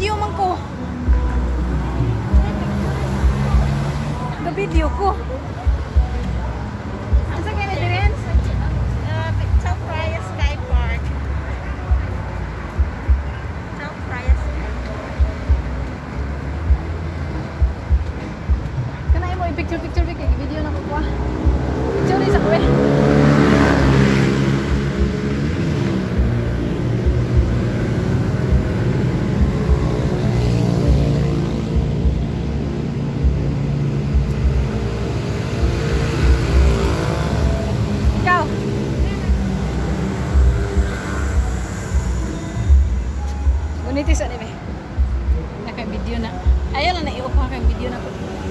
Ga-video man ko. Ga-video ko. Asa kayo na din? Chao Phraya Sky Park. Chao Phraya Sky Park. Kanay mo i-picture kay video na ko pa. Picture isa ko eh. Bunitis ani be. Naka video na. Ayaw lang na i-off ka video na ko.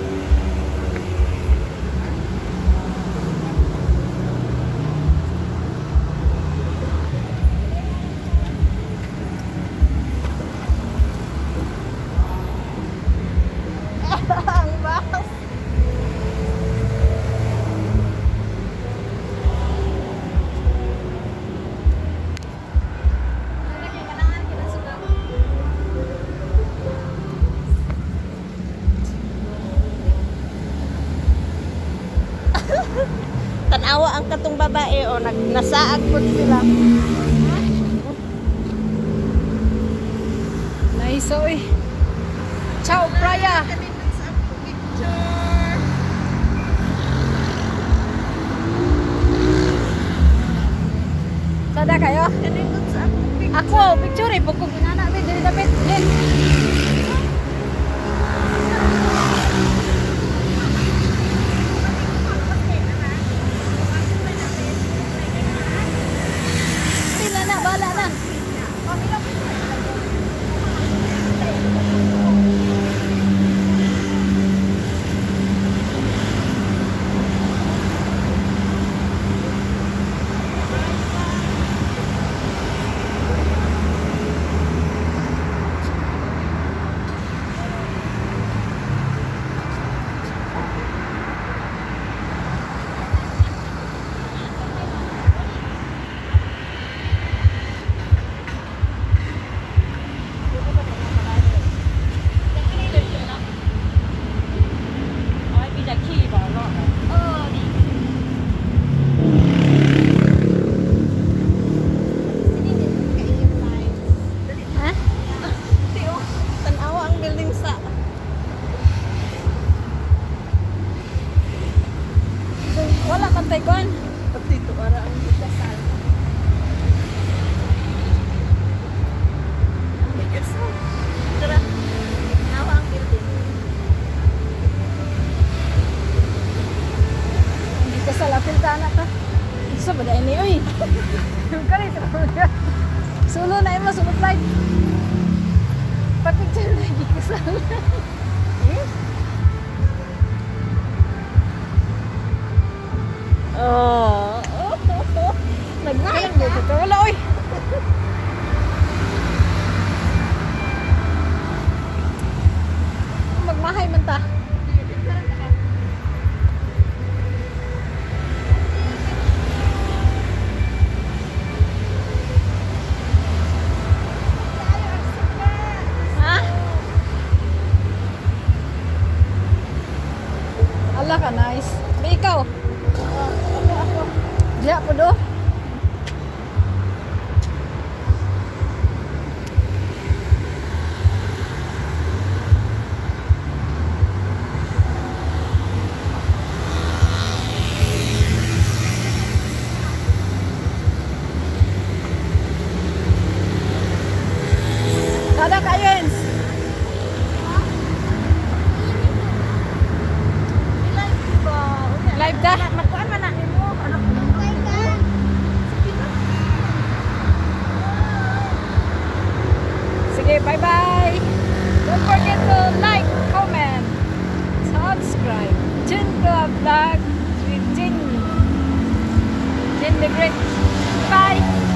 Ang bas. Tanawa ang katong babae o nasaag po sila. Nice oy. Chao Phraya. Sada kayo? Ako picture eh pagkog inana be dili dapat. Din. Bala na. Wala man tay kon. Pati ito ara ang kasal. Tara. Nawa ang building. Hindi ka sa lapil ta anak ka. Isa ba dahil ni oy. Kani sa solo na imo sunod flight. Pag-picture lagi ka sa. Oh. Nagmahay mo ka wala oy. Magmahay man ta. Ha? Ala ka nice. May ikaw. Diya po do. Kada kayo live dah. Magkuan man na nimo. Ano? Sige, bye-bye. Don't forget to like, comment, subscribe. Chen Vlog with Chen the Great. Bye.